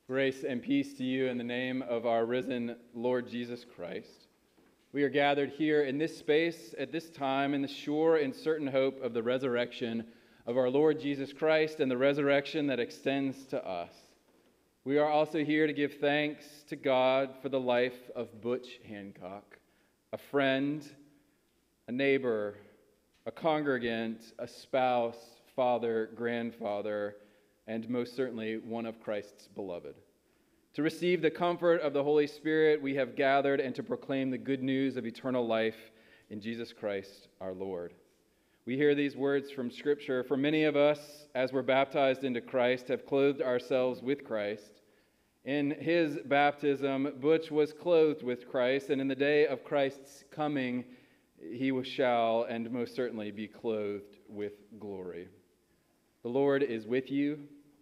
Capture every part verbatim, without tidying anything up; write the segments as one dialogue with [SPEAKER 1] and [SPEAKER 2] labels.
[SPEAKER 1] Grace and peace to you in the name of our risen Lord Jesus Christ. We are gathered here in this space at this time in the sure and certain hope of the resurrection of our Lord Jesus Christ and the resurrection that extends to us. We are also here to give thanks to God for the life of Butch Hancock, a friend, a neighbor, a congregant, a spouse, father, grandfather, and most certainly one of Christ's beloved. To receive the comfort of the Holy Spirit, we have gathered and to proclaim the good news of eternal life in Jesus Christ our Lord. We hear these words from Scripture. For many of us, as we're baptized into Christ, have clothed ourselves with Christ. In his baptism, Butch was clothed with Christ, and in the day of Christ's coming, he shall and most certainly be clothed with glory. The Lord is with you.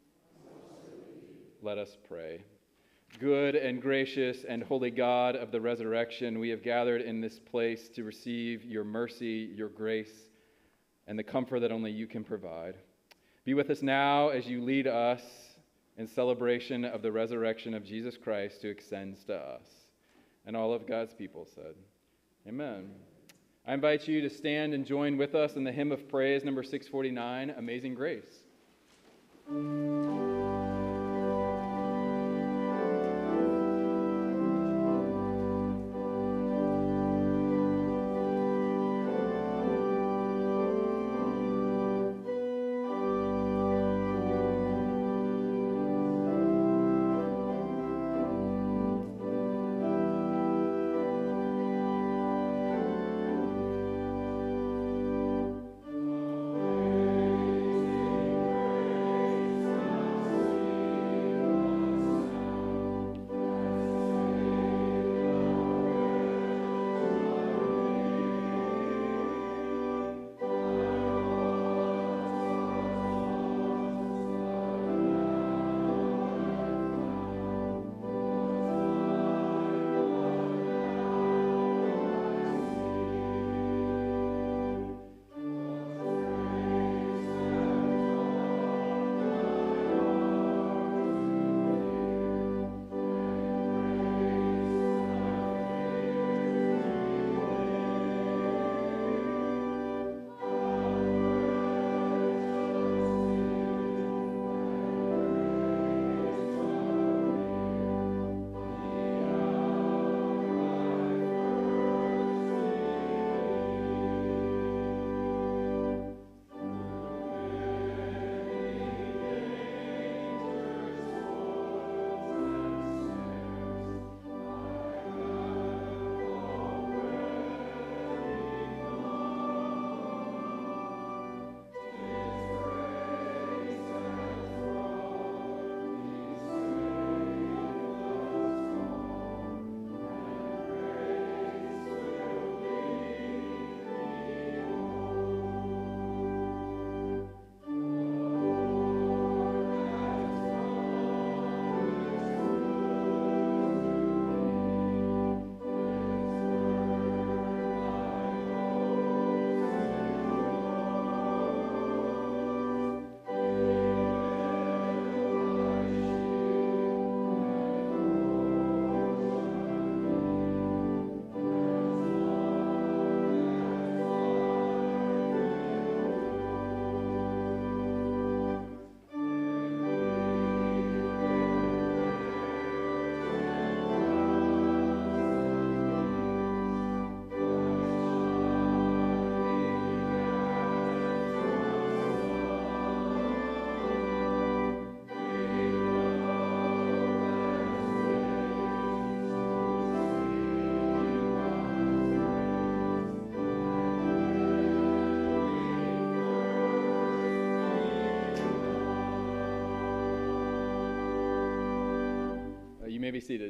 [SPEAKER 1] Let us pray. Good and gracious and holy God of the resurrection, we have gathered in this place to receive your mercy, your grace, and the comfort that only you can provide. Be with us now as you lead us in celebration of the resurrection of Jesus Christ who extends to us. And all of God's people said, Amen. I invite you to stand and join with us in the hymn of praise, number six forty-nine, Amazing Grace. You may be seated.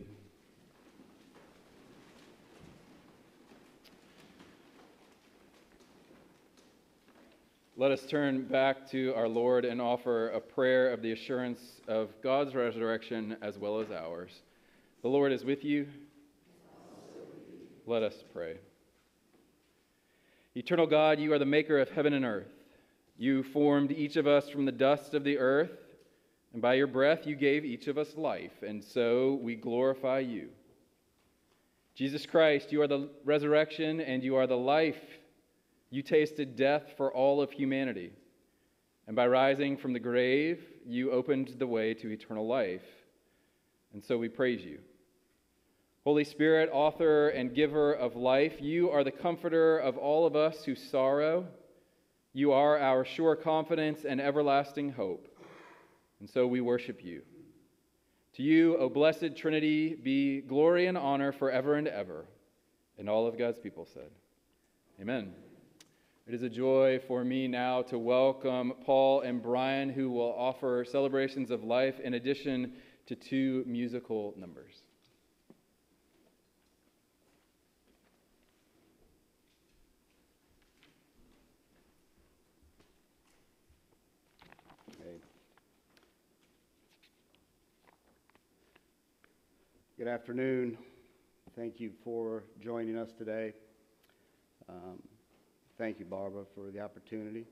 [SPEAKER 1] Let us turn back to our Lord and offer a prayer of the assurance of God's resurrection as well as ours. The Lord is with you. Let us pray. Eternal God, you are the maker of heaven and earth. You formed each of us from the dust of the earth, And by your breath you gave each of us life, and so we glorify you. Jesus Christ, you are the resurrection and you are the life. You tasted death for all of humanity. And by rising from the grave, you opened the way to eternal life. And so we praise you. Holy Spirit, author and giver of life, you are the comforter of all of us who sorrow. You are our sure confidence and everlasting hope. And so we worship you. To you, O blessed Trinity, be glory and honor forever and ever. And all of God's people said, Amen. It is a joy for me now to welcome Paul and Brian, who will offer celebrations of life in addition to two musical numbers.
[SPEAKER 2] Hey. Good afternoon. Thank you for joining us today. Um, thank you, Barbara, for the opportunity.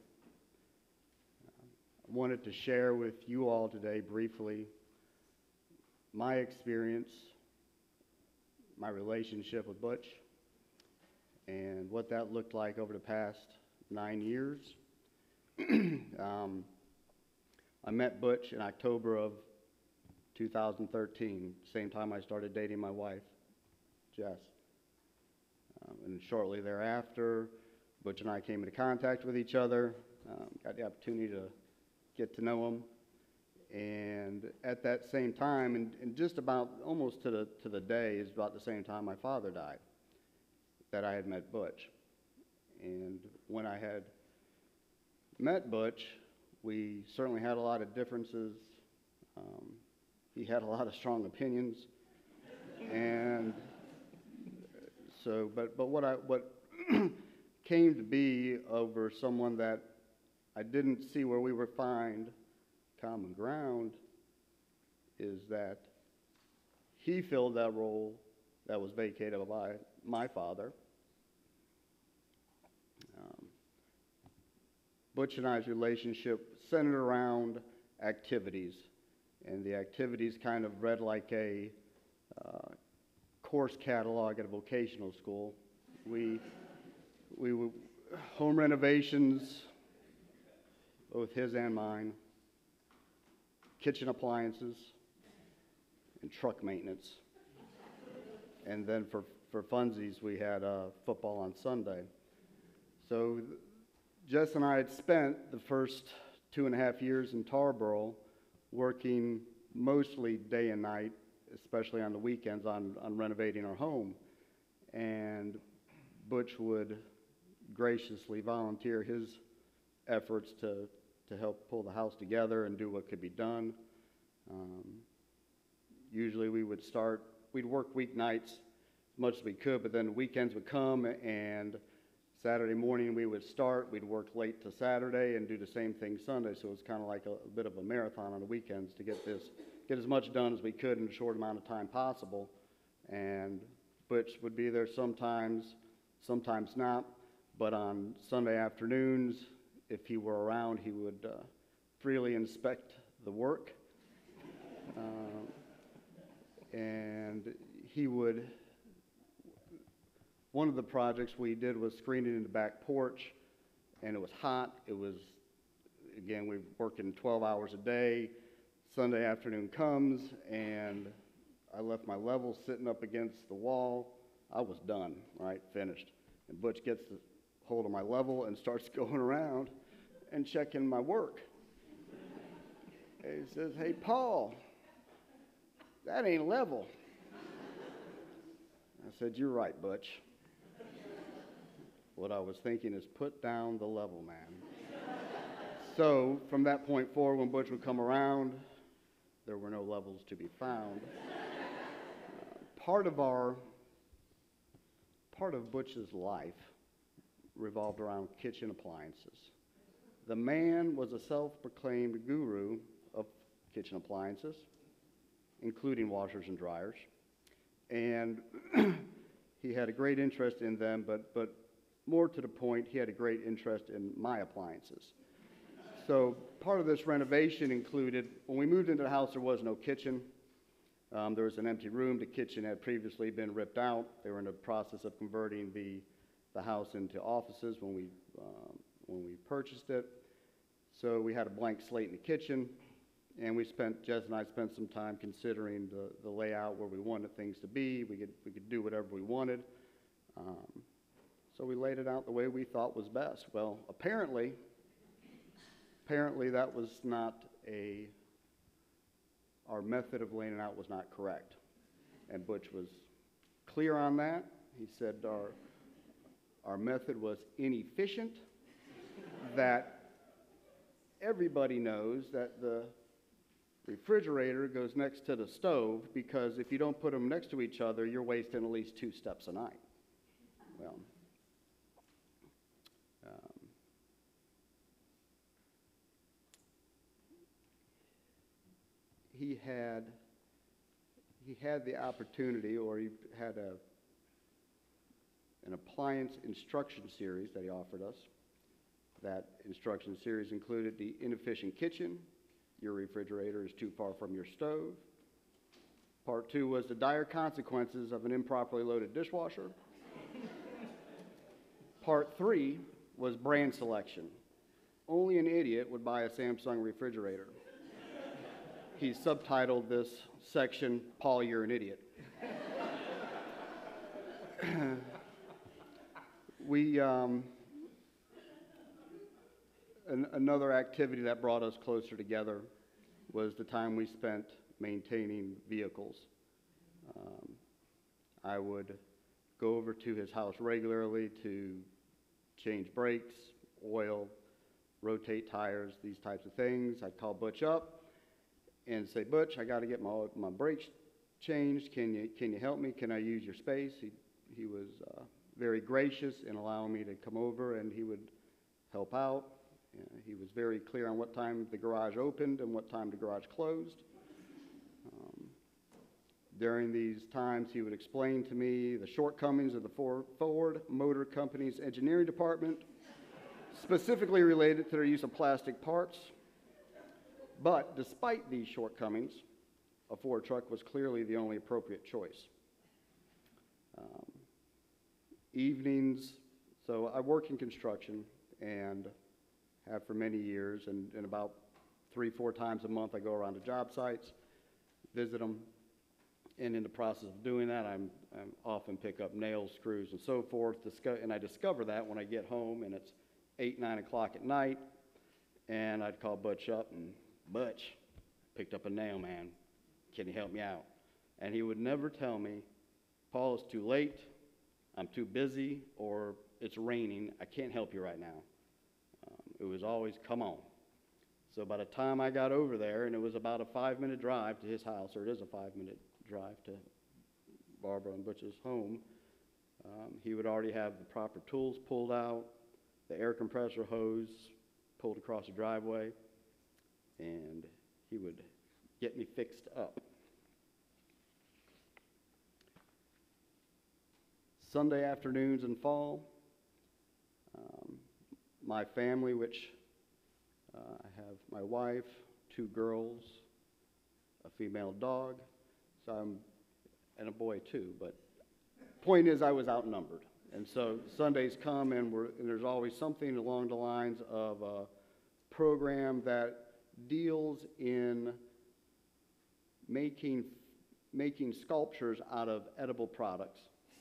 [SPEAKER 2] I wanted to share with you all today briefly my experience, my relationship with Butch, and what that looked like over the past nine years. um, I met Butch in October of two thousand thirteen, same time I started dating my wife, Jess. Um, and shortly thereafter, Butch and I came into contact with each other, um, got the opportunity to get to know him. And at that same time, and, and just about almost to the, to the day, is about the same time my father died, that I had met Butch. And when I had met Butch, we certainly had a lot of differences. Um, he had a lot of strong opinions. And so, but, but what I, what came to be over someone that I didn't see where we would find common ground is that he filled that role that was vacated by my father. Um, Butch and I's relationship centered around activities, and the activities kind of read like a uh, course catalog at a vocational school. We, we were home renovations, both his and mine, kitchen appliances, and truck maintenance. And then for, for funsies, we had uh, football on Sunday. So Jess and I had spent the first two and a half years in Tarboro working mostly day and night, especially on the weekends, on, on renovating our home. And Butch would graciously volunteer his efforts to to help pull the house together and do what could be done. Um, usually we would start, we'd work weeknights as much as we could, but then the weekends would come, and Saturday morning we would start, we'd work late to Saturday and do the same thing Sunday, so it was kind of like a, a bit of a marathon on the weekends to get this, get as much done as we could in a short amount of time possible. And Butch would be there sometimes, sometimes not, but on Sunday afternoons, if he were around, he would uh, freely inspect the work. Um, and he would, one of the projects we did was screening in the back porch, and it was hot. It was, again, we were working twelve hours a day. Sunday afternoon comes, and I left my level sitting up against the wall. I was done, right, finished. And Butch gets the hold of my level and starts going around and checking my work. And he says, "Hey, Paul, that ain't level." I said, "You're right, Butch. What I was thinking is put down the level, man." So from that point forward, when Butch would come around, there were no levels to be found. Uh, part of our, part of Butch's life revolved around kitchen appliances. The man was a self-proclaimed guru of kitchen appliances, including washers and dryers, and he had a great interest in them, but, but more to the point, he had a great interest in my appliances. So part of this renovation included, when we moved into the house, there was no kitchen. Um, there was an empty room. The kitchen had previously been ripped out. They were in the process of converting the, the house into offices when we, um, when we purchased it. So we had a blank slate in the kitchen, and we spent, Jess and I spent some time considering the, the layout, where we wanted things to be. We could, we could do whatever we wanted. Um, so we laid it out the way we thought was best. Well, apparently, apparently that was not a, our method of laying it out was not correct. And Butch was clear on that. He said our, our method was inefficient, that everybody knows that the refrigerator goes next to the stove, because if you don't put them next to each other, you're wasting at least two steps a night. Well, um, he had he had the opportunity, or he had a an appliance instruction series that he offered us. That instruction series included the inefficient kitchen, your refrigerator is too far from your stove. Part two was the dire consequences of an improperly loaded dishwasher. Part three was brand selection. Only an idiot would buy a Samsung refrigerator. He subtitled this section, "Paul, You're an Idiot." we, um, an, another activity that brought us closer together was the time we spent maintaining vehicles. Um, I would go over to his house regularly to change brakes, oil, rotate tires, these types of things. I'd call Butch up and say, "Butch, I got to get my, my brakes changed. Can you, can you help me? Can I use your space?" He, he was uh, very gracious in allowing me to come over, and he would help out. Uh, he was very clear on what time the garage opened and what time the garage closed. Um, during these times, he would explain to me the shortcomings of the Ford Motor Company's engineering department, specifically related to their use of plastic parts. But despite these shortcomings, a Ford truck was clearly the only appropriate choice. Um, evenings, so I work in construction and have for many years, and, and about three, four times a month I go around to job sites, visit them, and in the process of doing that, I'm, I'm often pick up nails, screws, and so forth, and I discover that when I get home and it's eight, nine o'clock at night, and I'd call Butch up and, "Butch, picked up a nail, man. Can you help me out?" And he would never tell me, "Paul, it's too late, I'm too busy," or "It's raining, I can't help you right now." Um, it was always, "Come on." So by the time I got over there, and it was about a five-minute drive to his house, or it is a five-minute drive to Barbara and Butch's home, um, he would already have the proper tools pulled out, the air compressor hose pulled across the driveway, and he would get me fixed up. Sunday afternoons in fall, um, my family, which uh, I have my wife, two girls, a female dog, so I'm, and a boy too, but point is I was outnumbered. And so Sundays come, and, we're, and there's always something along the lines of a program that deals in making, making sculptures out of edible products.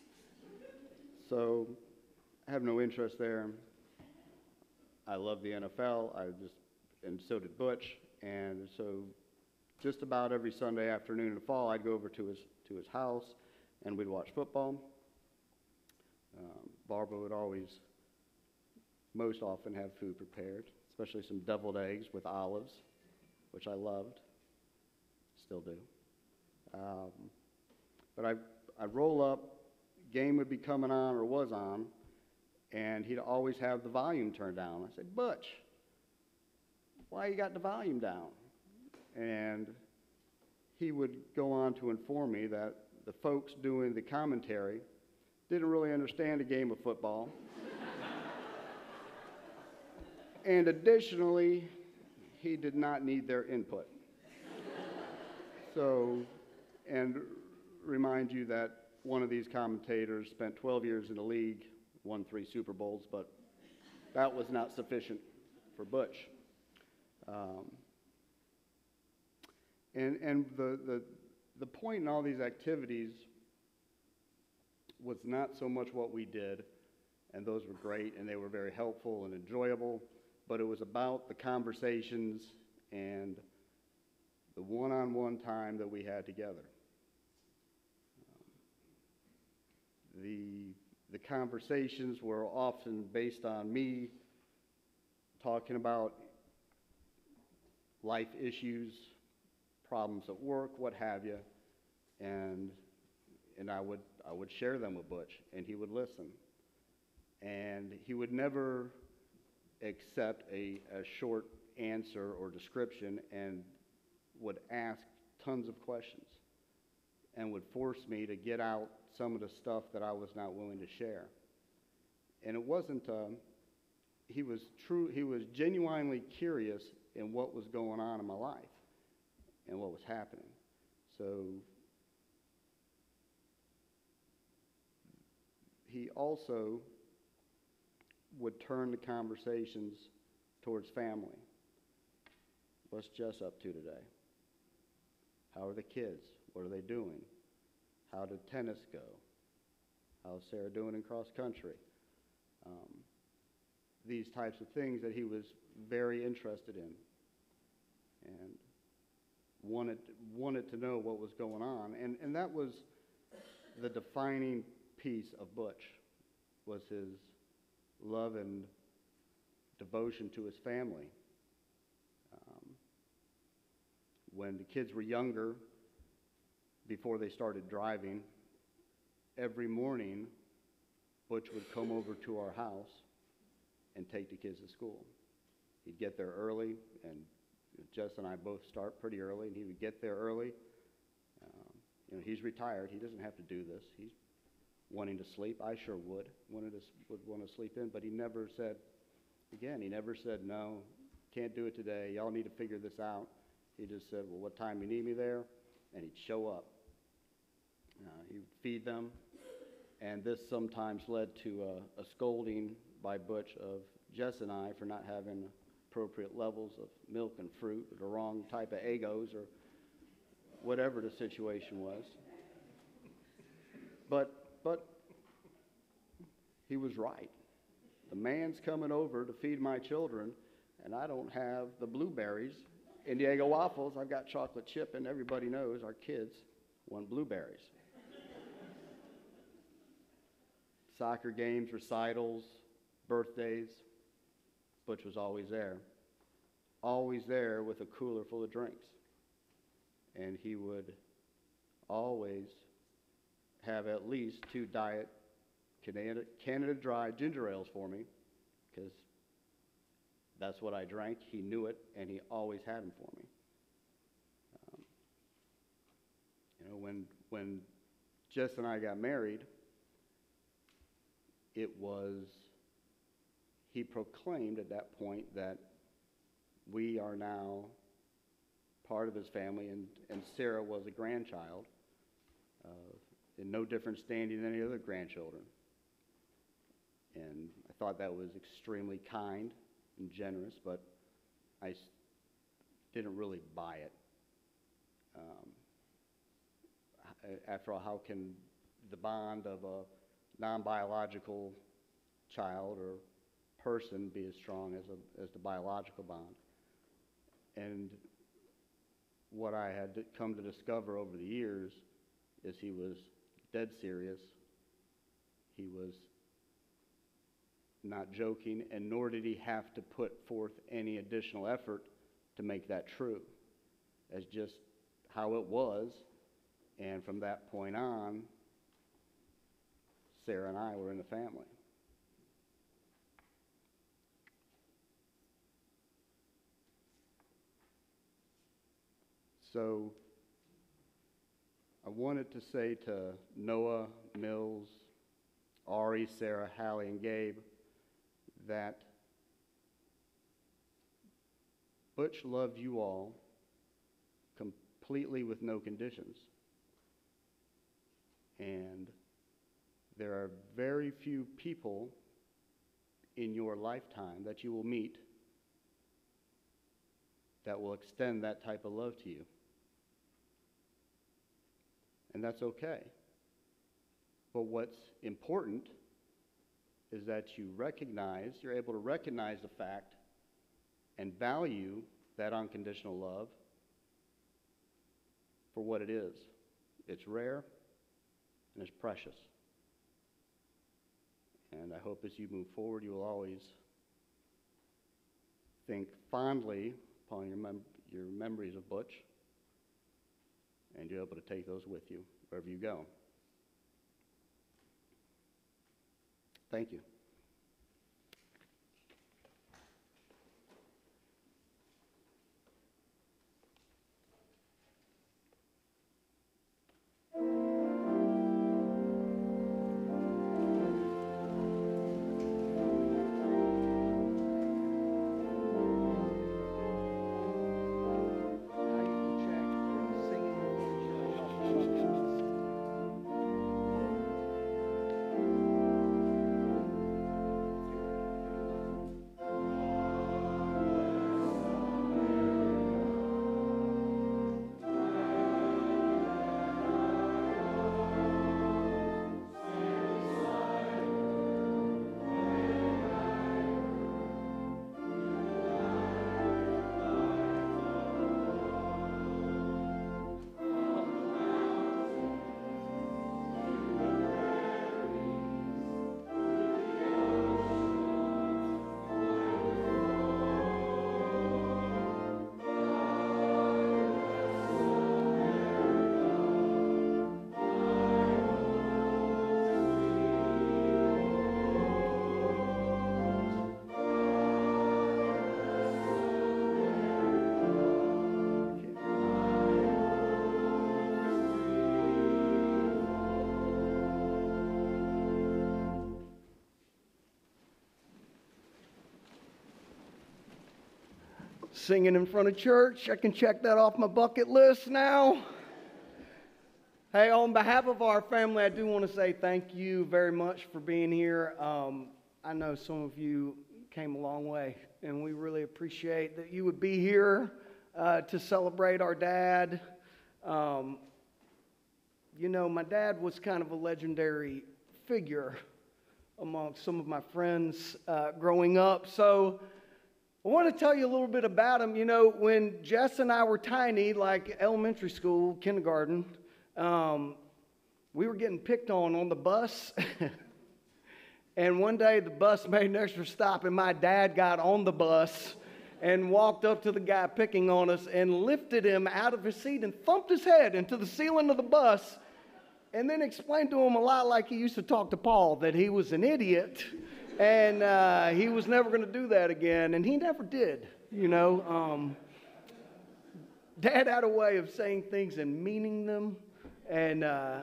[SPEAKER 2] So I have no interest there. I love the N F L. I just, and so did Butch. And so just about every Sunday afternoon in the fall, I'd go over to his, to his house, and we'd watch football. Um, Barbara would always, most often, have food prepared, especially some deviled eggs with olives, which I loved, still do. Um, but I, I'd roll up, game would be coming on or was on, and he'd always have the volume turned down. I said, "Butch, why you got the volume down?" And he would go on to inform me that the folks doing the commentary didn't really understand a game of football. And additionally, he did not need their input. So, and remind you that one of these commentators spent twelve years in the league, won three Super Bowls, but that was not sufficient for Butch. Um, and and the, the, the point in all these activities was not so much what we did, and those were great, and they were very helpful and enjoyable, but it was about the conversations and the one-on-one time that we had together. Um, the, the conversations were often based on me talking about life issues, problems at work, what have you, and, and I would, I would share them with Butch, and he would listen. And he would never accept a, a short answer or description, and would ask tons of questions and would force me to get out some of the stuff that I was not willing to share. And it wasn't, um, he was true, he was genuinely curious in what was going on in my life and what was happening. So he also would turn the conversations towards family. What's Jess up to today? How are the kids? What are they doing? How did tennis go? How's Sarah doing in cross country? Um, these types of things that he was very interested in and wanted, wanted to know what was going on. And, and that was the defining piece of Butch, was his love and devotion to his family. Um, when the kids were younger, before they started driving, every morning Butch would come over to our house and take the kids to school. He'd get there early, and Jess and I both start pretty early, and he would get there early. Um, you know, he's retired. He doesn't have to do this. He's wanting to sleep. I sure would, wanted to, would want to sleep in, but he never said, again, he never said, no, can't do it today. Y'all need to figure this out. He just said, well, what time you need me there? And he'd show up. Uh, he would feed them, and this sometimes led to a, a scolding by Butch of Jess and I for not having appropriate levels of milk and fruit, or the wrong type of Eggos, or whatever the situation was. But, but he was right. The man's coming over to feed my children, and I don't have the blueberries in the Eggo waffles. I've got chocolate chip, and everybody knows our kids want blueberries. Soccer games, recitals, birthdays, Butch was always there. Always there with a cooler full of drinks. And he would always have at least two diet Canada, Canada Dry ginger ales for me, because that's what I drank. He knew it, and he always had them for me. Um, you know, when when Jess and I got married, it was, he proclaimed at that point that we are now part of his family, and, and Sarah was a grandchild, uh, in no different standing than any other grandchildren. And I thought that was extremely kind and generous, but I s- didn't really buy it. Um, h- after all, how can the bond of a non-biological child or person be as strong as, a, as the biological bond? And what I had to come to discover over the years is he was dead serious. He was not joking, and nor did he have to put forth any additional effort to make that true. As just how it was, and from that point on, Sarah and I were in the family. So I wanted to say to Noah, Mills, Ari, Sarah, Hallie, and Gabe that Butch loved you all completely with no conditions. And there are very few people in your lifetime that you will meet that will extend that type of love to you. And that's okay. But what's important is that you recognize, you're able to recognize the fact and value that unconditional love for what it is. It's rare and it's precious. And I hope as you move forward, you will always think fondly upon your, mem- your memories of Butch, and you're able to take those with you wherever you go. Thank you. Singing in front of church, I can check that off my bucket list now. Hey, on behalf of our family, I do want to say thank you very much for being here. Um, I know some of you came a long way, and we really appreciate that you would be here uh, to celebrate our dad. Um, you know, my dad was kind of a legendary figure among some of my friends uh, growing up, so I want to tell you a little bit about him. You know, when Jess and I were tiny, like elementary school, kindergarten, um, we were getting picked on on the bus. And one day the bus made an extra stop, and my dad got on the bus and walked up to the guy picking on us and lifted him out of his seat and thumped his head into the ceiling of the bus, and then explained to him a lot like he used to talk to Paul, that he was an idiot. And uh, he was never going to do that again, and he never did, you know. Um, Dad had a way of saying things and meaning them, and uh,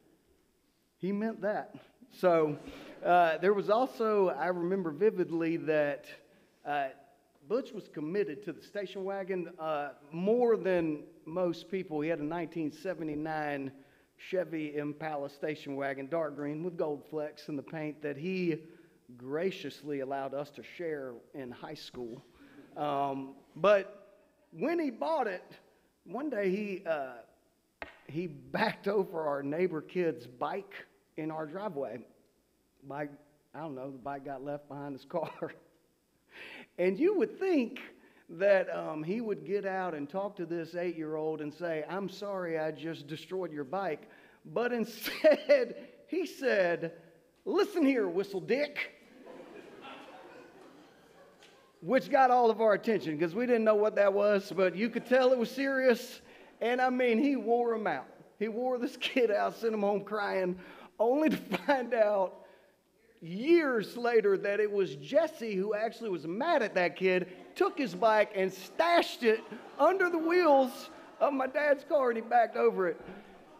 [SPEAKER 2] he meant that. So uh, there was also, I remember vividly that uh, Butch was committed to the station wagon uh, more than most people. He had a nineteen seventy-nine Chevy Impala station wagon, dark green with gold flecks in the paint, that he graciously allowed us to share in high school. Um, but when he bought it, one day he uh, he backed over our neighbor kid's bike in our driveway. Bike, I don't know, the bike got left behind his car. And you would think that um, he would get out and talk to this eight-year-old and say, "I'm sorry, I just destroyed your bike." But instead, he said, "Listen here, Whistle Dick," which got all of our attention because we didn't know what that was, but you could tell it was serious. And I mean, he wore him out. He wore this kid out, sent him home crying, only to find out years later that it was Jesse who actually was mad at that kid, took his bike and stashed it under the wheels of my dad's car, and he backed over it.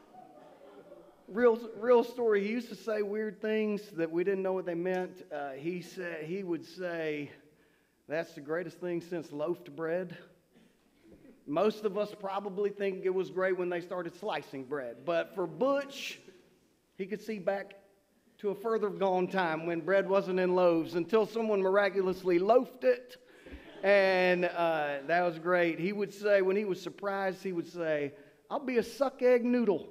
[SPEAKER 2] Real, real story. He used to say weird things that we didn't know what they meant. Uh, he said he would say, "That's the greatest thing since loafed bread."
[SPEAKER 3] Most of us probably think it was great when they started slicing bread. But for Butch, he could see back to a further gone time when bread wasn't in loaves until someone miraculously loafed it. And uh, that was great. He would say, when he was surprised, he would say, "I'll be a suck egg noodle."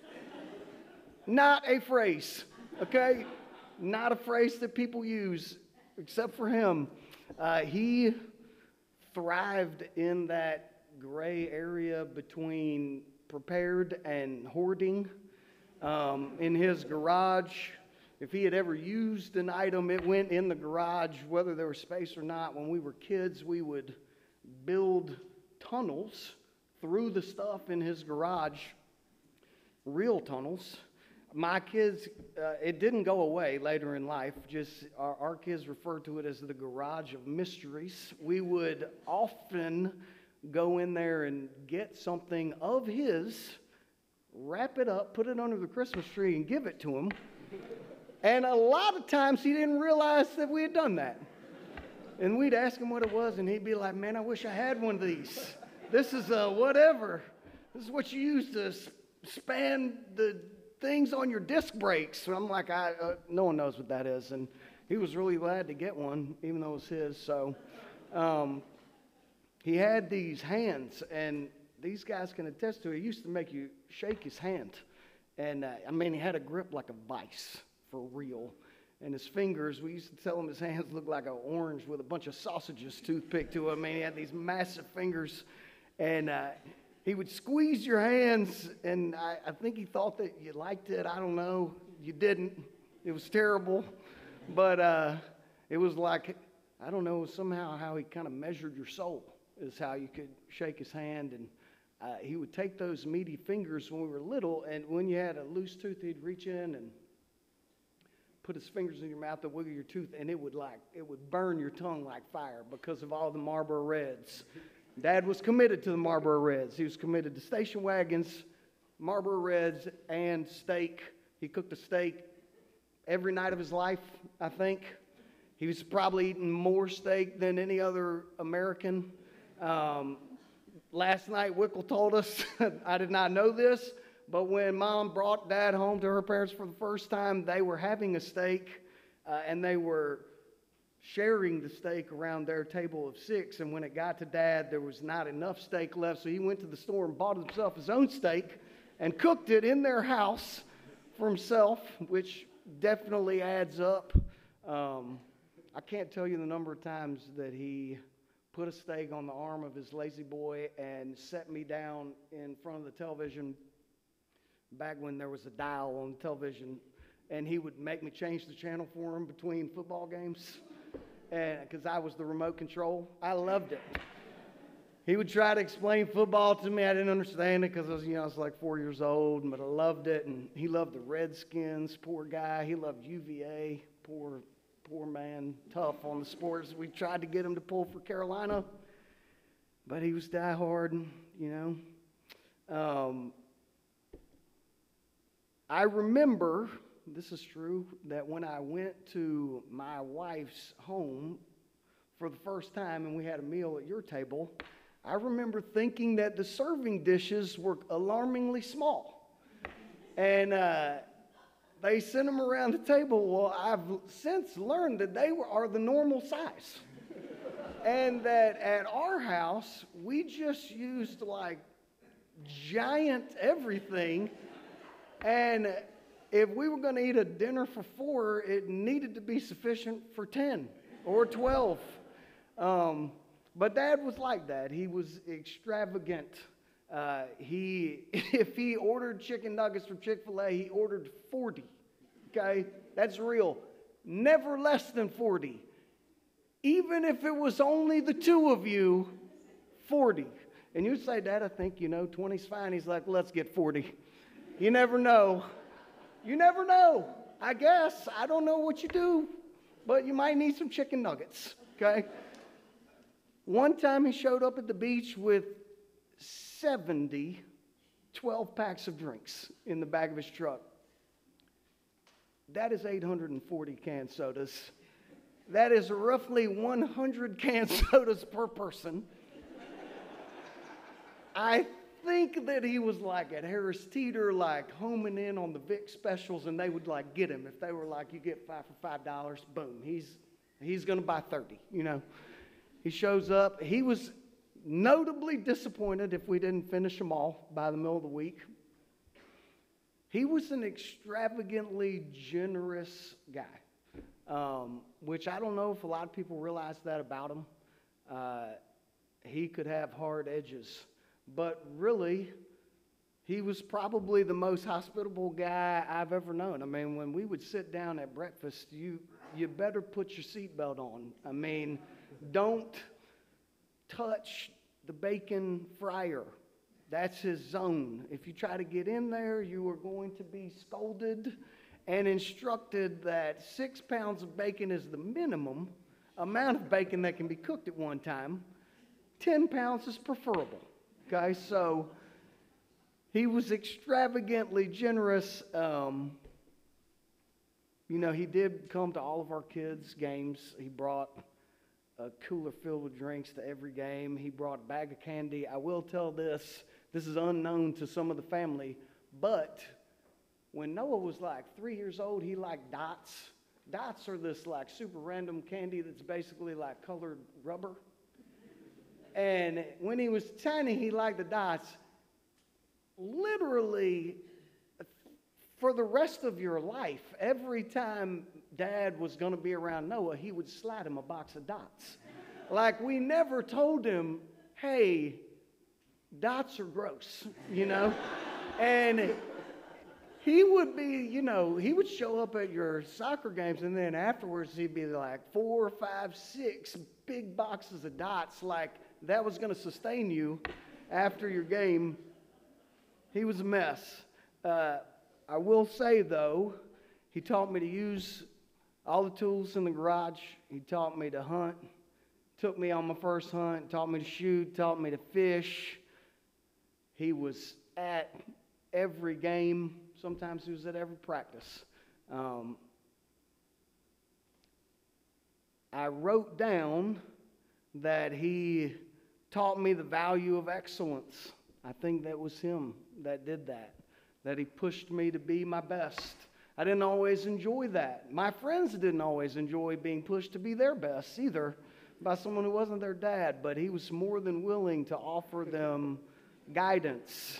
[SPEAKER 3] Not a phrase, okay? Not a phrase that people use, except for him. Uh, he thrived in that gray area between prepared and hoarding. Um, in his garage, if he had ever used an item, it went in the garage, whether there was space or not. When we were kids, we would build tunnels through the stuff in his garage, real tunnels. My kids, uh, it didn't go away later in life. Just our, our kids referred to it as the garage of mysteries. We would often go in there and get something of his, wrap it up, put it under the Christmas tree, and give it to him. And a lot of times he didn't realize that we had done that. And we'd ask him what it was, and he'd be like, "Man, I wish I had one of these. This is a whatever. This is what you use to span the things on your disc brakes." And I'm like, I, uh, no one knows what that is. And he was really glad to get one, even though it was his. So um, he had these hands, and these guys can attest to it. He used to make you shake his hand. And, uh, I mean, he had a grip like a vice, for real. And his fingers, we used to tell him his hands looked like an orange with a bunch of sausages toothpicked to him. I mean, he had these massive fingers. And uh, he would squeeze your hands, and I, I think he thought that you liked it. I don't know. You didn't. It was terrible. But uh, it was like, I don't know, somehow how he kind of measured your soul is how you could shake his hand. And uh, he would take those meaty fingers when we were little, and when you had a loose tooth, he'd reach in and put his fingers in your mouth to wiggle your tooth, and it would like, it would burn your tongue like fire because of all the Marlboro Reds. Dad was committed to the Marlboro Reds. He was committed to station wagons, Marlboro Reds, and steak. He cooked a steak every night of his life, I think. He was probably eating more steak than any other American. Um, last night, Wickle told us, I did not know this, but when Mom brought Dad home to her parents for the first time, they were having a steak, uh, and they were sharing the steak around their table of six. And when it got to Dad, there was not enough steak left, so he went to the store and bought himself his own steak and cooked it in their house for himself, which definitely adds up. Um, I can't tell you the number of times that he put a steak on the arm of his lazy boy and set me down in front of the television back when there was a dial on the television, and he would make me change the channel for him between football games, and because I was the remote control. I loved it. He would try to explain football to me. I didn't understand it because I was, you know, I was like four years old, but I loved it. And he loved the Redskins, poor guy. He loved U V A, poor, poor man, tough on the sports. We tried to get him to pull for Carolina, but he was diehard, you know. Um, I remember, this is true, that when I went to my wife's home for the first time and we had a meal at your table, I remember thinking that the serving dishes were alarmingly small. And uh, they sent them around the table. Well, I've since learned that they were, are the normal size. And that at our house, we just used like giant everything. And if we were going to eat a dinner for four, it needed to be sufficient for ten or twelve. Um, but Dad was like that. He was extravagant. Uh, he, if he ordered chicken nuggets from Chick-fil-A, he ordered forty. Okay, that's real. Never less than forty. Even if it was only the two of you, forty. And you'd say, "Dad, I think, you know, twenty's fine." He's like, "Let's get forty. You never know. You never know. I guess. I don't know what you do, but you might need some chicken nuggets, okay?" One time he showed up at the beach with seventy twelve-packs of drinks in the back of his truck. That is eight hundred forty canned sodas. That is roughly one hundred canned sodas per person. I think that he was like at Harris Teeter, like homing in on the Vic specials, and they would like get him. If they were like, you get five for five dollars, boom, he's he's gonna buy thirty. You know, he shows up. He was notably disappointed if we didn't finish them all by the middle of the week. He was an extravagantly generous guy, um, which I don't know if a lot of people realize that about him. Uh, he could have hard edges. But really, he was probably the most hospitable guy I've ever known. I mean, when we would sit down at breakfast, you you better put your seatbelt on. I mean, don't touch the bacon fryer. That's his zone. If you try to get in there, you are going to be scolded and instructed that six pounds of bacon is the minimum amount of bacon that can be cooked at one time. Ten pounds is preferable. Okay, so he was extravagantly generous. Um, you know, he did come to all of our kids' games. He brought a cooler filled with drinks to every game. He brought a bag of candy. I will tell this, this is unknown to some of the family, but when Noah was like three years old, he liked dots. Dots are this like super random candy that's basically like colored rubber. And when he was tiny, he liked the dots. Literally, for the rest of your life, every time Dad was going to be around Noah, he would slide him a box of dots. Like, we never told him, hey, dots are gross, you know? And he would be, you know, he would show up at your soccer games, and then afterwards he'd be like four, five, six big boxes of dots, like, that was going to sustain you after your game. He was a mess. Uh, I will say, though, he taught me to use all the tools in the garage. He taught me to hunt, took me on my first hunt, taught me to shoot, taught me to fish. He was at every game. Sometimes he was at every practice. Um, I wrote down that he taught me the value of excellence. I think that was him that did that, that he pushed me to be my best. I didn't always enjoy that. My friends didn't always enjoy being pushed to be their best either by someone who wasn't their dad, but he was more than willing to offer them guidance.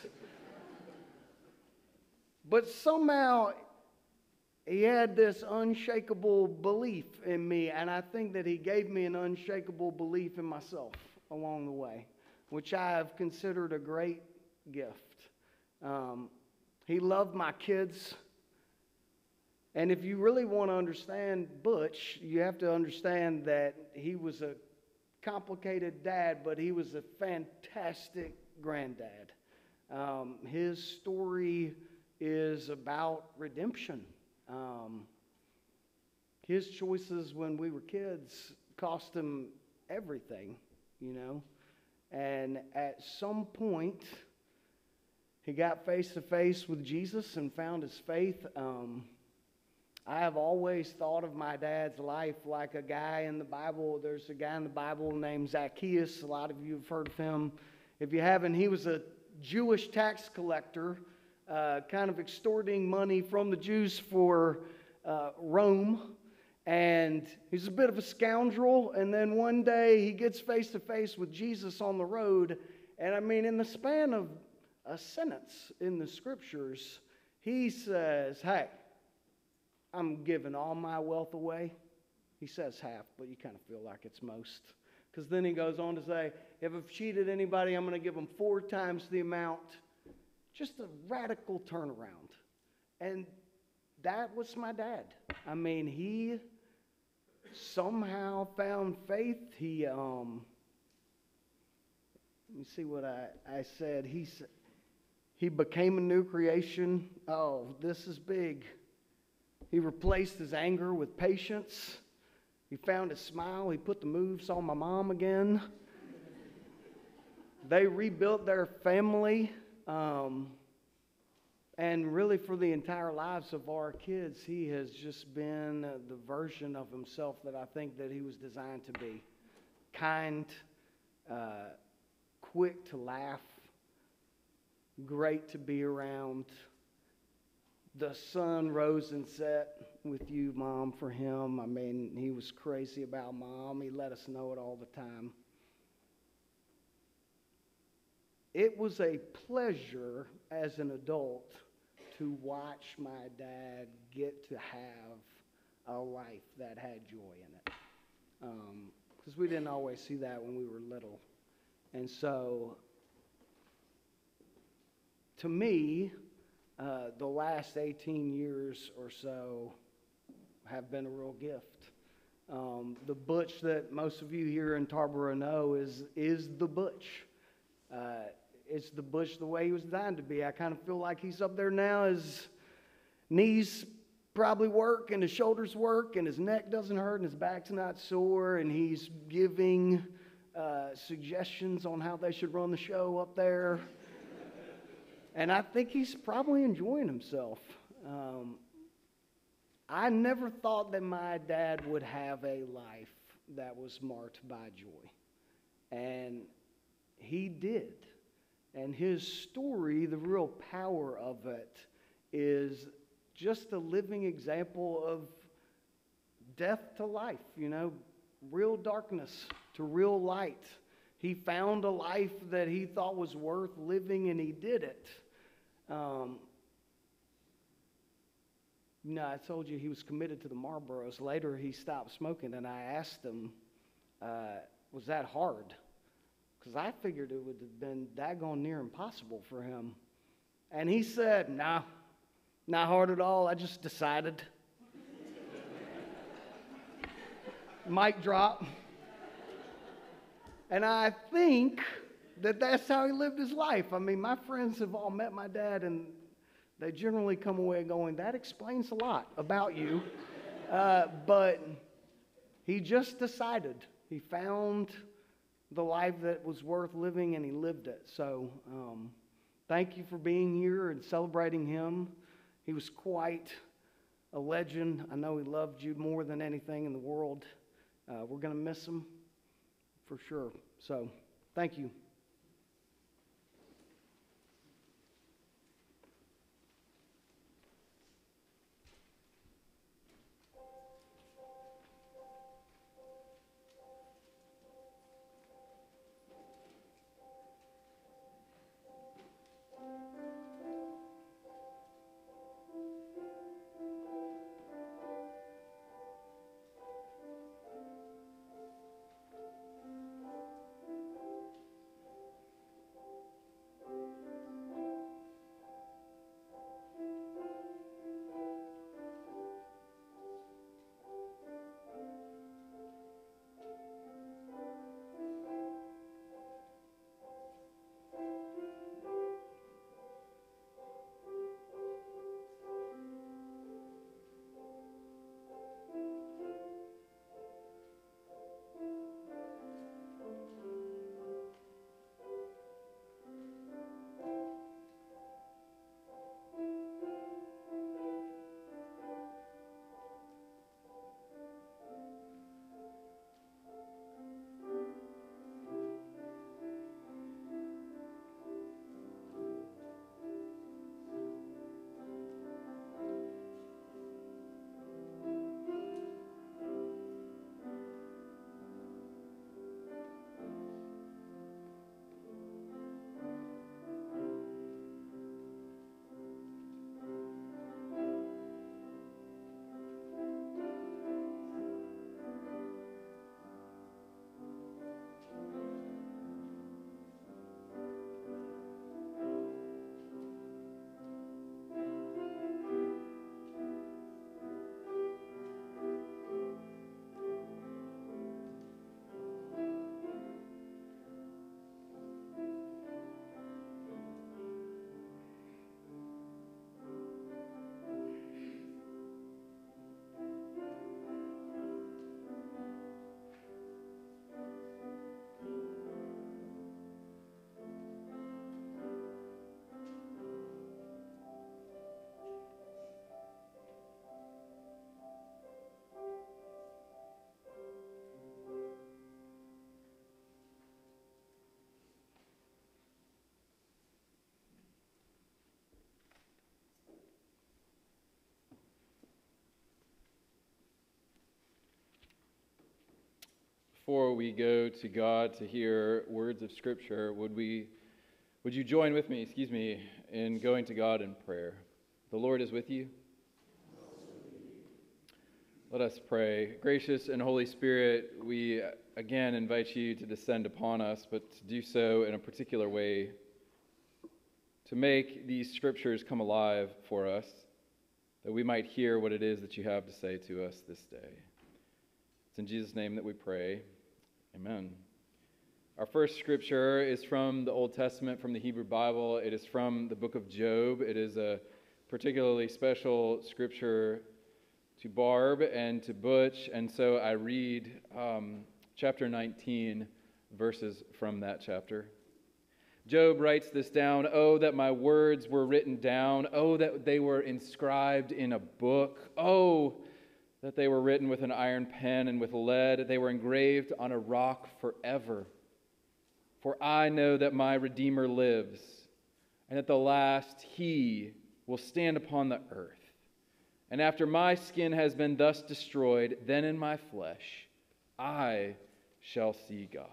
[SPEAKER 3] But somehow he had this unshakable belief in me, and I think that he gave me an unshakable belief in myself along the way, which I have considered a great gift. Um, he loved my kids. And if you really want to understand Butch, you have to understand that he was a complicated dad, but he was a fantastic granddad. Um, his story is about redemption. Um, his choices when we were kids cost him everything, you know. And at some point, he got face to face with Jesus and found his faith. Um, I have always thought of my dad's life like a guy in the Bible. There's a guy in the Bible named Zacchaeus. A lot of you have heard of him. If you haven't, he was a Jewish tax collector, uh, kind of extorting money from the Jews for uh, Rome. And he's a bit of a scoundrel. And then one day he gets face to face with Jesus on the road. And I mean, in the span of a sentence in the scriptures, he says, hey, I'm giving all my wealth away. He says half, but you kind of feel like it's most. Because then he goes on to say, if I've cheated anybody, I'm going to give them four times the amount. Just a radical turnaround. And that was my dad. I mean, he somehow found faith. He, um, let me see what I, I said. He, he became a new creation. Oh, this is big. He replaced his anger with patience. He found his smile. He put the moves on my mom again. They rebuilt their family. Um, and really for the entire lives of our kids, he has just been the version of himself that I think that he was designed to be. Kind, uh, quick to laugh, great to be around. The sun rose and set with you, Mom, for him. I mean, he was crazy about Mom. He let us know it all the time. It was a pleasure as an adult to watch my dad get to have a life that had joy in it. Because um, we didn't always see that when we were little. And so, to me, uh, the last eighteen years or so have been a real gift. Um, the Butch that most of you here in Tarboro know is, is the Butch. Uh, it's the Butch the way he was designed to be. I kind of feel like he's up there now. His knees probably work and his shoulders work and his neck doesn't hurt and his back's not sore, and he's giving uh, suggestions on how they should run the show up there. And I think he's probably enjoying himself. Um, I never thought that my dad would have a life that was marked by joy. And he did. And his story, the real power of it, is just a living example of death to life, you know, real darkness to real light. He found a life that he thought was worth living, and he did it. Um, you know, I told you he was committed to the Marlboros. Later, he stopped smoking, and I asked him, uh, was that hard? Because I figured it would have been daggone near impossible for him. And he said, no, not hard at all. I just decided. Mic drop. And I think that that's how he lived his life. I mean, my friends have all met my dad, and they generally come away going, that explains a lot about you. Uh, but he just decided. He found the life that was worth living, and he lived it. So um, thank you for being here and celebrating him. He was quite a legend. I know he loved you more than anything in the world. Uh, we're going to miss him for sure. So thank you.
[SPEAKER 1] Before we go to God to hear words of Scripture, would we, would you join with me, excuse me, in going to God in prayer? The Lord is with you. Let us pray. Gracious and Holy Spirit, we again invite you to descend upon us, but to do so in a particular way, to make these Scriptures come alive for us, that we might hear what it is that you have to say to us this day. It's in Jesus' name that we pray. Amen. Our first scripture is from the Old Testament, from the Hebrew Bible. It is from the book of Job. It is a particularly special scripture to Barb and to Butch, and so I read um, chapter nineteen, verses from that chapter. Job writes this down, "Oh, that my words were written down. Oh, that they were inscribed in a book. Oh, that they were written with an iron pen and with lead. They were engraved on a rock forever. For I know that my Redeemer lives, and at the last he will stand upon the earth. And after my skin has been thus destroyed, then in my flesh I shall see God."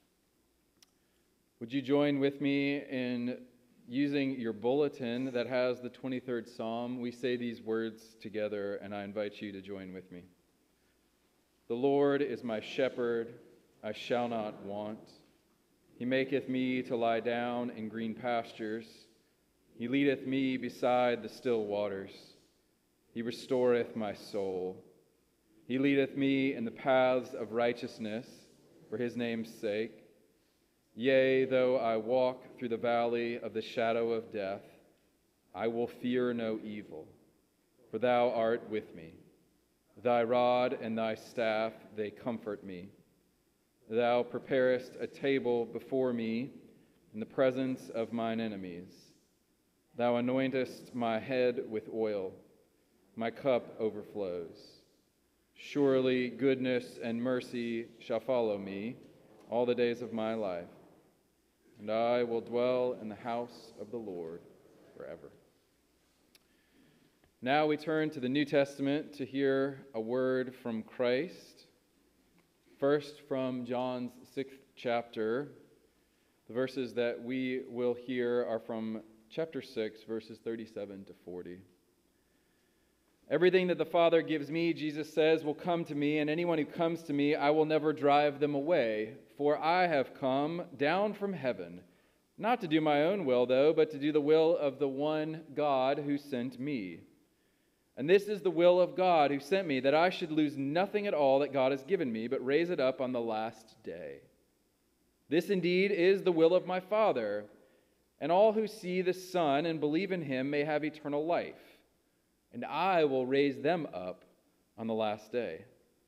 [SPEAKER 1] Would you join with me in using your bulletin that has the twenty-third Psalm? We say these words together, and I invite you to join with me. "The Lord is my shepherd, I shall not want. He maketh me to lie down in green pastures. He leadeth me beside the still waters. He restoreth my soul. He leadeth me in the paths of righteousness for his name's sake. Yea, though I walk through the valley of the shadow of death, I will fear no evil, for thou art with me. Thy rod and thy staff, they comfort me. Thou preparest a table before me in the presence of mine enemies. Thou anointest my head with oil. My cup overflows. Surely goodness and mercy shall follow me all the days of my life, and I will dwell in the house of the Lord forever." Now we turn to the New Testament to hear a word from Christ. First, from John's sixth chapter. The verses that we will hear are from chapter six, verses thirty-seven to forty. "Everything that the Father gives me," Jesus says, "will come to me, and anyone who comes to me, I will never drive them away. For I have come down from heaven, not to do my own will, though, but to do the will of the one God who sent me. And this is the will of God who sent me, that I should lose nothing at all that God has given me, but raise it up on the last day. This indeed is the will of my Father, and all who see the Son and believe in him may have eternal life, and I will raise them up on the last day."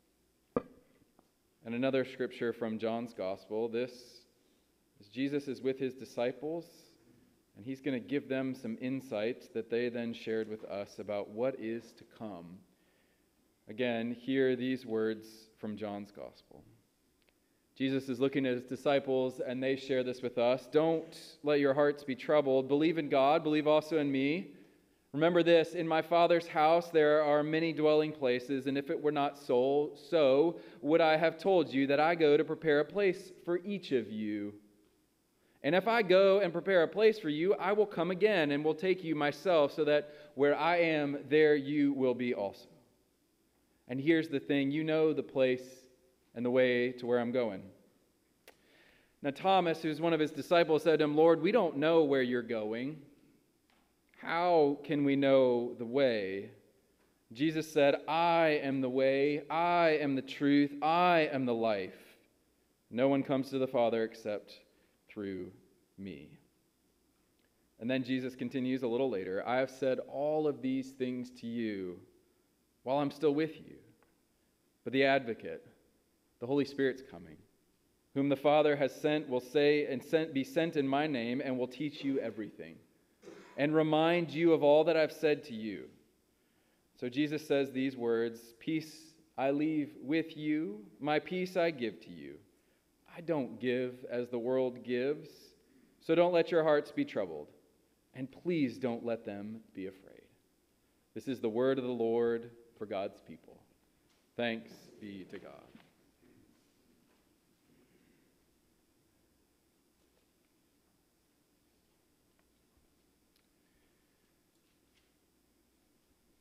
[SPEAKER 1] And another scripture from John's Gospel. This is Jesus is with his disciples, and he's going to give them some insight that they then shared with us about what is to come. Again, hear these words from John's Gospel. Jesus is looking at his disciples, and they share this with us. "Don't let your hearts be troubled. Believe in God, believe also in me. Remember this, in my Father's house there are many dwelling places, and if it were not so, so would I have told you that I go to prepare a place for each of you. And if I go and prepare a place for you, I will come again and will take you myself, so that where I am, there you will be also. And here's the thing, you know the place and the way to where I'm going." Now Thomas, who's one of his disciples, said to him, "Lord, we don't know where you're going. How can we know the way?" Jesus said, "I am the way, I am the truth, I am the life. No one comes to the Father except through me." And then Jesus continues a little later, "I have said all of these things to you while I'm still with you. But the Advocate, the Holy Spirit's coming, whom the Father has sent, will say and sent, be sent in my name, and will teach you everything, and remind you of all that I've said to you." So Jesus says these words, "Peace I leave with you, my peace I give to you. I don't give as the world gives, so don't let your hearts be troubled, and please don't let them be afraid." This is the word of the Lord for God's people. Thanks be to God.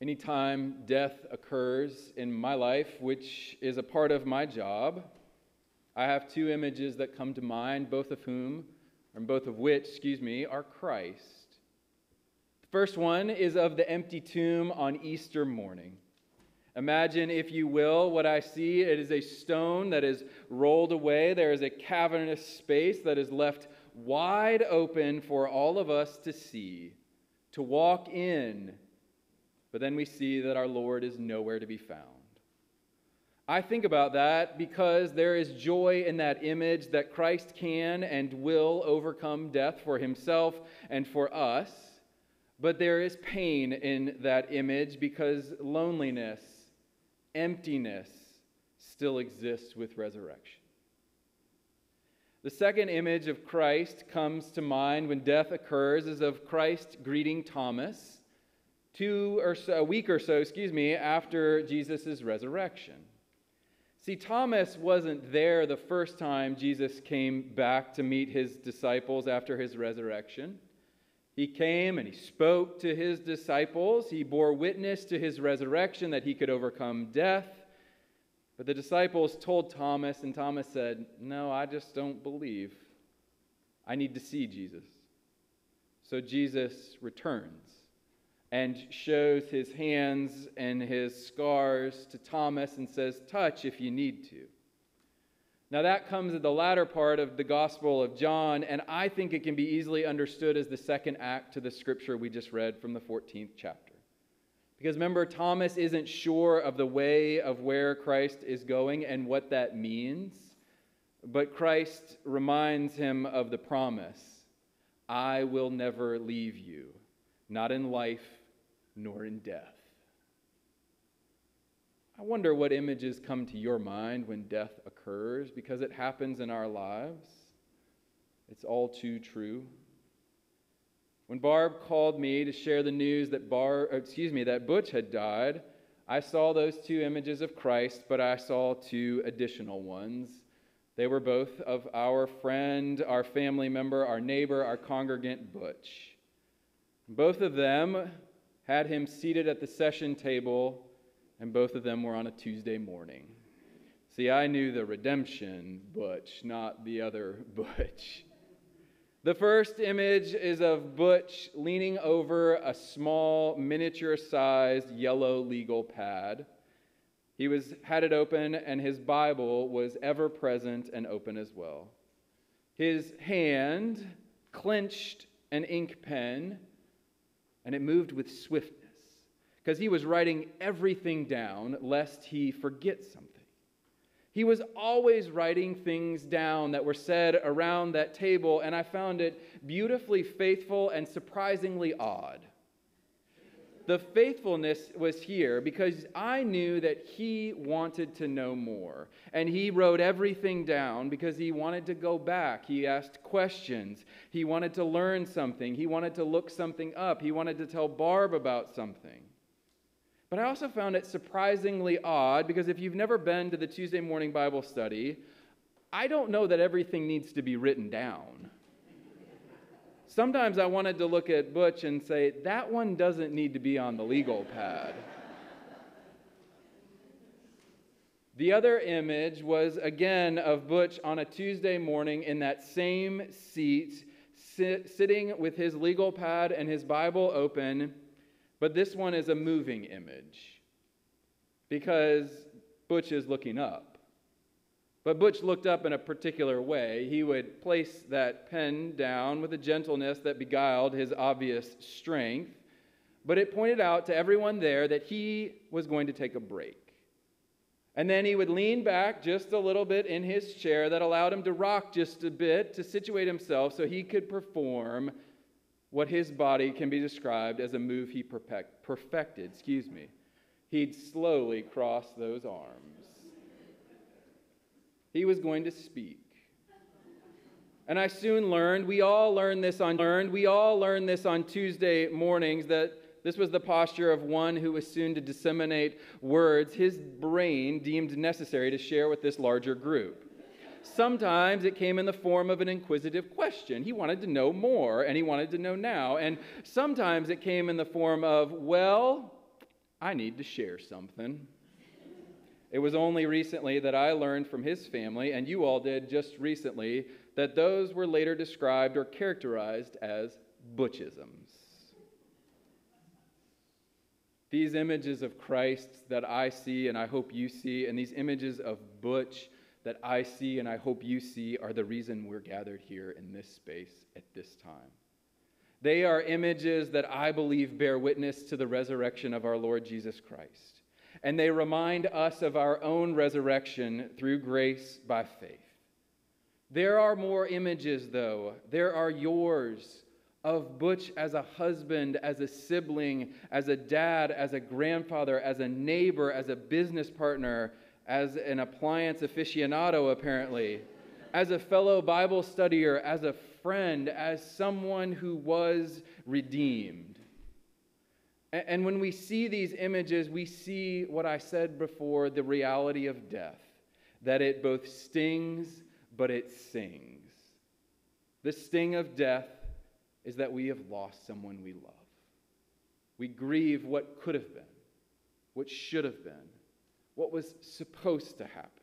[SPEAKER 1] Anytime death occurs in my life, which is a part of my job, I have two images that come to mind, both of whom, or both of which, excuse me, are Christ. The first one is of the empty tomb on Easter morning. Imagine, if you will, what I see. It is a stone that is rolled away. There is a cavernous space that is left wide open for all of us to see, to walk in. But then we see that our Lord is nowhere to be found. I think about that because there is joy in that image that Christ can and will overcome death for himself and for us. But there is pain in that image because loneliness, emptiness still exists with resurrection. The second image of Christ comes to mind when death occurs is of Christ greeting Thomas two or so, a week or so, excuse me, after Jesus' resurrection. See, Thomas wasn't there the first time Jesus came back to meet his disciples after his resurrection. He came and he spoke to his disciples. He bore witness to his resurrection, that he could overcome death. But the disciples told Thomas, and Thomas said, "No, I just don't believe. I need to see Jesus." So Jesus returns and shows his hands and his scars to Thomas and says, "Touch if you need to." Now that comes at the latter part of the Gospel of John, and I think it can be easily understood as the second act to the scripture we just read from the fourteenth chapter. Because remember, Thomas isn't sure of the way of where Christ is going and what that means, but Christ reminds him of the promise, "I will never leave you, not in life nor in death." I wonder what images come to your mind when death occurs, because it happens in our lives. It's all too true. When Barb called me to share the news that Bar, excuse me, that Butch had died, I saw those two images of Christ, but I saw two additional ones. They were both of our friend, our family member, our neighbor, our congregant, Butch. Both of them had him seated at the session table, and both of them were on a Tuesday morning. See, I knew the redemption Butch, not the other Butch. The first image is of Butch leaning over a small, miniature-sized yellow legal pad. He was had it open, and his Bible was ever present and open as well. His hand clenched an ink pen, and it moved with swiftness, because he was writing everything down lest he forget something. He was always writing things down that were said around that table, and I found it beautifully faithful and surprisingly odd. The faithfulness was here because I knew that he wanted to know more, and he wrote everything down because he wanted to go back. He asked questions. He wanted to learn something. He wanted to look something up. He wanted to tell Barb about something. But I also found it surprisingly odd because if you've never been to the Tuesday morning Bible study, I don't know that everything needs to be written down. Sometimes I wanted to look at Butch and say, that one doesn't need to be on the legal pad. The other image was again of Butch on a Tuesday morning in that same seat, sit, sitting with his legal pad and his Bible open. But this one is a moving image because Butch is looking up. But Butch looked up in a particular way. He would place that pen down with a gentleness that beguiled his obvious strength, but it pointed out to everyone there that he was going to take a break. And then he would lean back just a little bit in his chair that allowed him to rock just a bit to situate himself so he could perform what his body can be described as a move he perfect, perfected, excuse me. He'd slowly cross those arms. He was going to speak. And I soon learned, we all learn this on learned, we all learn this on Tuesday mornings, that this was the posture of one who was soon to disseminate words his brain deemed necessary to share with this larger group. Sometimes it came in the form of an inquisitive question. He wanted to know more, and he wanted to know now. And sometimes it came in the form of, well, I need to share something. It was only recently that I learned from his family, and you all did just recently, that those were later described or characterized as butchisms. These images of Christ that I see and I hope you see, and these images of butch that I see and I hope you see, are the reason we're gathered here in this space at this time. They are images that I believe bear witness to the resurrection of our Lord Jesus Christ. And they remind us of our own resurrection through grace by faith. There are more images, though. There are yours of Butch as a husband, as a sibling, as a dad, as a grandfather, as a neighbor, as a business partner, as an appliance aficionado, apparently, as a fellow Bible studier, as a friend, as someone who was redeemed. And when we see these images, we see what I said before, the reality of death, that it both stings, but it sings. The sting of death is that we have lost someone we love. We grieve what could have been, what should have been, what was supposed to happen.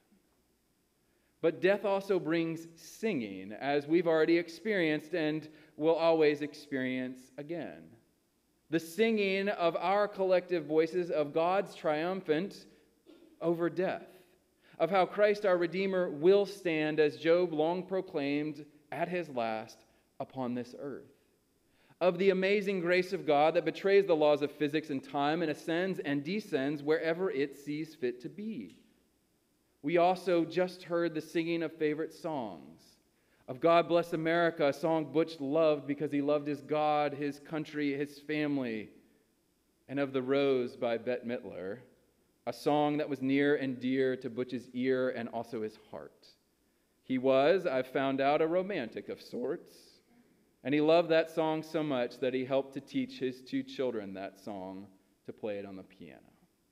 [SPEAKER 1] But death also brings singing, as we've already experienced and will always experience again. The singing of our collective voices of God's triumphant over death, of how Christ our Redeemer will stand, as Job long proclaimed at his last, upon this earth, of the amazing grace of God that betrays the laws of physics and time and ascends and descends wherever it sees fit to be. We also just heard the singing of favorite songs, of God Bless America, a song Butch loved because he loved his God, his country, his family, and of The Rose by Bette Midler, a song that was near and dear to Butch's ear and also his heart. He was, I've found out, a romantic of sorts, and he loved that song so much that he helped to teach his two children that song to play it on the piano.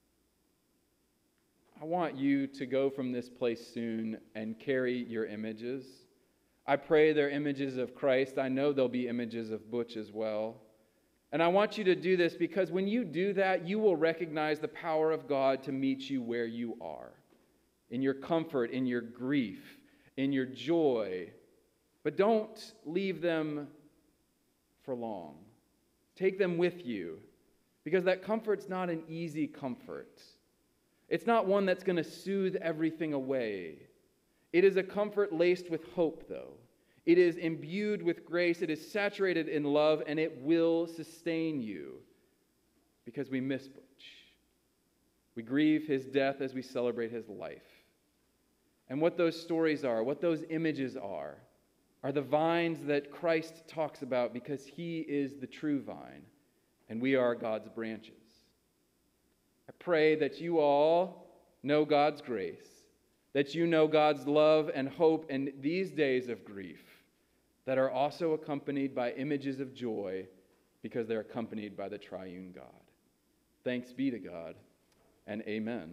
[SPEAKER 1] I want you to go from this place soon and carry your images. I pray they're images of Christ. I know there'll be images of Butch as well. And I want you to do this because when you do that, you will recognize the power of God to meet you where you are, in your comfort, in your grief, in your joy. But don't leave them for long. Take them with you, because that comfort's not an easy comfort. It's not one that's going to soothe everything away. It is a comfort laced with hope, though. It is imbued with grace. It is saturated in love, and it will sustain you, because we miss Butch. We grieve his death as we celebrate his life. And what those stories are, what those images are, are the vines that Christ talks about, because he is the true vine, and we are God's branches. I pray that you all know God's grace, that you know God's love and hope in these days of grief that are also accompanied by images of joy, because they're accompanied by the triune God. Thanks be to God, and amen.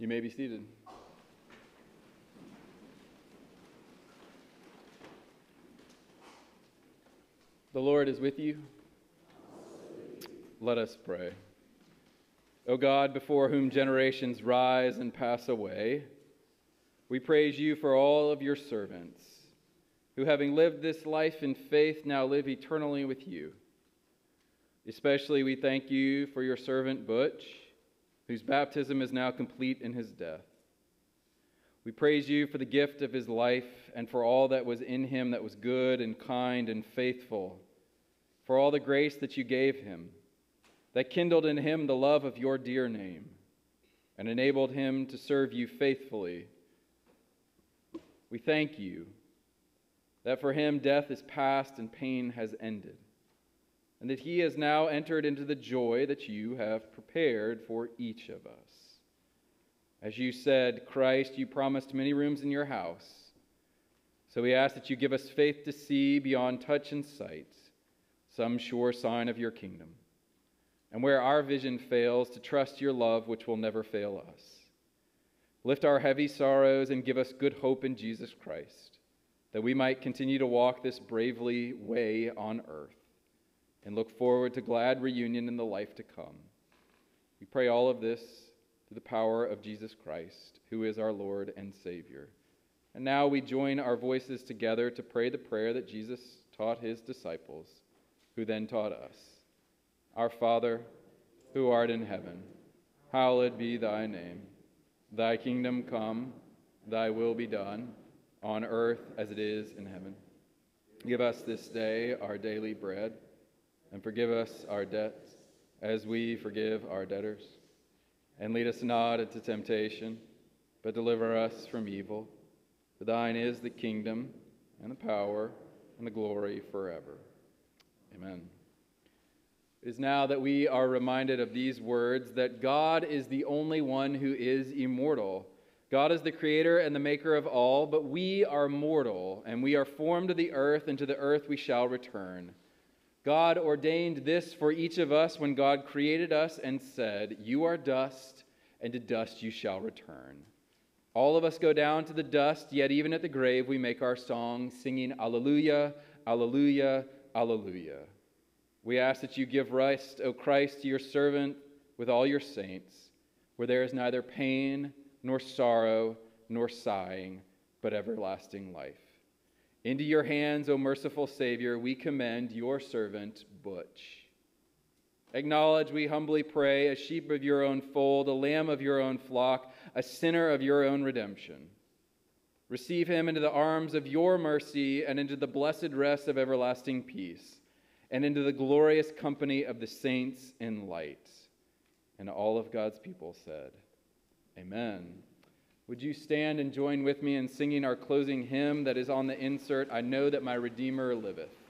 [SPEAKER 1] You may be seated. The Lord is with you. Let us pray. O God, before whom generations rise and pass away, we praise you for all of your servants, who having lived this life in faith now live eternally with you. Especially we thank you for your servant Butch, whose baptism is now complete in his death. We praise you for the gift of his life and for all that was in him that was good and kind and faithful, for all the grace that you gave him, that kindled in him the love of your dear name and enabled him to serve you faithfully. We thank you that for him death is past and pain has ended, and that he has now entered into the joy that you have prepared for each of us. As you said, Christ, you promised many rooms in your house, so we ask that you give us faith to see beyond touch and sight some sure sign of your kingdom, and where our vision fails, to trust your love which will never fail us. Lift our heavy sorrows and give us good hope in Jesus Christ, that we might continue to walk this bravely way on earth and look forward to glad reunion in the life to come. We pray all of this through the power of Jesus Christ, who is our Lord and Savior. And now we join our voices together to pray the prayer that Jesus taught his disciples, who then taught us. Our Father, who art in heaven, hallowed be thy name. Thy kingdom come, thy will be done, on earth as it is in heaven. Give us this day our daily bread, and forgive us our debts, as we forgive our debtors. And lead us not into temptation, but deliver us from evil. For thine is the kingdom, and the power, and the glory forever. Amen. It is now that we are reminded of these words, that God is the only one who is immortal. God is the creator and the maker of all, but we are mortal, and we are formed of the earth, and to the earth we shall return. God ordained this for each of us when God created us and said, "You are dust, and to dust you shall return." All of us go down to the dust, yet even at the grave we make our song, singing, Alleluia, Alleluia, Alleluia. We ask that you give rest, O Christ, to your servant with all your saints, where there is neither pain, nor sorrow, nor sighing, but everlasting life. Into your hands, O merciful Savior, we commend your servant, Butch. Acknowledge, we humbly pray, a sheep of your own fold, a lamb of your own flock, a sinner of your own redemption. Receive him into the arms of your mercy and into the blessed rest of everlasting peace, and into the glorious company of the saints in light. And all of God's people said, Amen. Would you stand and join with me in singing our closing hymn that is on the insert, I Know That My Redeemer Liveth.